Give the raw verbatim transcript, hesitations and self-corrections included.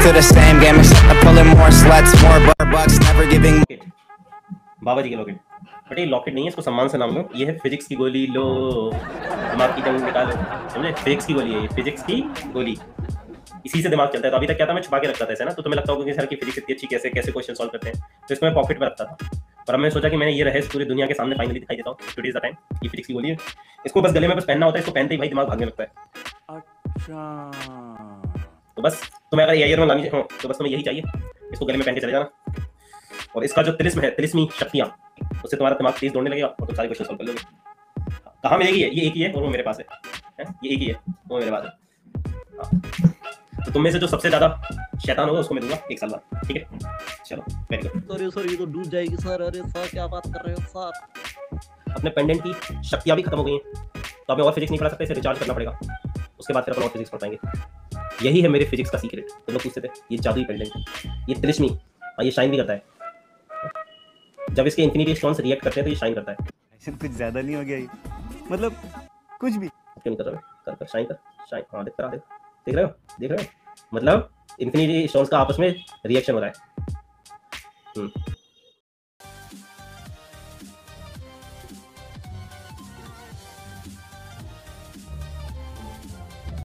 to the same game except I'm pulling more sluts, more bucks, never giving. बाबा जी के locket, but ये locket नहीं है, इसको सम्मान से नाम लो। ये है फिजिक्स की गोली, लो दिमाग की जंग निकालो, समझे? फिजिक्स की गोली है ये, फिजिक्स की गोली, इसी से दिमाग चलता है। तो अभी तक क्या था, मैं छुपा के रखता था ऐसे ना, तो तुम्हें लगता होगा कि सर की फिजिक्स इतनी अच्छी कैसे कैसे क्वेश्चन सॉल्व करते हैं, तो इसको मैं पॉकेट में रखता था। पर अब मैंने सोचा कि मैंने ये रहस्य पूरी दुनिया के सामने फाइनली दिखाई देता हूँ। Today is the time. ये फिजिक्स की गोली है, इसको बस गले में बस पहनना होता है, इसको पहनते ही भाई दिमाग भागने लगता है। अच्छा, तो बस तुम्हें अगर ईयर में लानी हो तो बस तुम्हें यही चाहिए, इसको गले में पहन के चले जाना, और इसका जो तिलिस्म है, तिलिस्मी शक्तियां, उससे तुम्हारा दिमाग तेज दौड़ने लगेगा और तुम सारे क्वेश्चन सॉल्व कर लोगे। कहाँ मिलेगी? ये एक ही है और वो मेरे पास है, है? ये एक ही है, वो मेरे पास है। हाँ। तो तुम में से जो सबसे ज्यादा शैतान होगा उसको मैं दूंगा एक साल बाद, ठीक है? चलो वेरी गुड। सर सर ये तो डूब जाएगी सर। अरे सर क्या बात कर रहे हो सर? अपने पेंडेंट की शक्तियां भी खत्म हो गई हैं, तो हमें और फिजिक्स नहीं पढ़ा सकते, इसे रिचार्ज करना पड़ेगा, उसके बाद फिर अपन और फिजिक्स पढ़ पाएंगे। यही है मेरे फिजिक्स का सीक्रेट। तुम लोग पूछते थे ये जादुई पेंडेंट, ये तिलिस्मी, और ये शाइन भी करता है। जब इसके इन्फिनिटी स्टोन्स रिएक्ट करते हैं तो ये शाइन करता है। ऐसा कुछ ज्यादा नहीं हो गया ये? मतलब कुछ भी क्यों नहीं कर रहे? कर कर शाइन कर, शाइन। हाँ देख कर, देख देख रहे हो, देख रहे हो? मतलब इन्फिनिटी स्टोन्स का आपस में रिएक्शन हो रहा है। हम्म